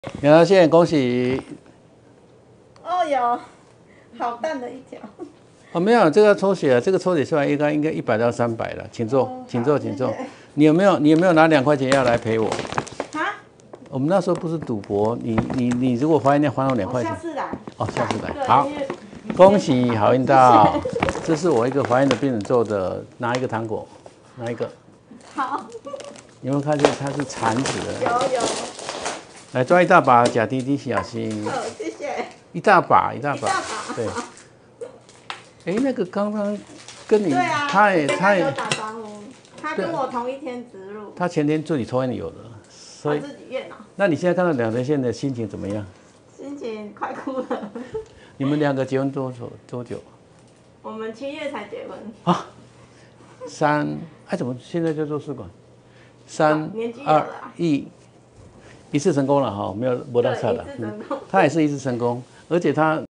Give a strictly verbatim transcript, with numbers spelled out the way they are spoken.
两条线，恭喜！ 哦，有，好淡的一条。 哦，没有，这个抽血，这个抽血出来应该应该一百到三百了，请坐， 哦、 请坐，请坐。 谢谢你有没有你有没有拿两块钱要来赔我？ 啊？ 我们那时候不是赌博，你你你如果怀念还我两块钱。 下次来。 哦，下次来。 对好，恭喜好运到！这是我一个怀孕的病人做的，拿一个糖果，拿一个。 好。 有没有看见它是缠子的？ 有有。 来抓一大把假滴滴，小心。 好，谢谢。 一大把，一大把。 一大把。 对。哎，那个刚刚跟你， 对啊， 他也他也有打招呼，他跟我同一天植入。 他前天这里抽烟有的，所以自己验啊。 那你现在看到两条线的心情怎么样？ 心情快哭了。 你们两个结婚多久？多久？ 我们七月才结婚。 啊，三，哎，怎么现在就做试管？三二一，一次成功了哈，没有没大差的。他也是一次成功，而且他。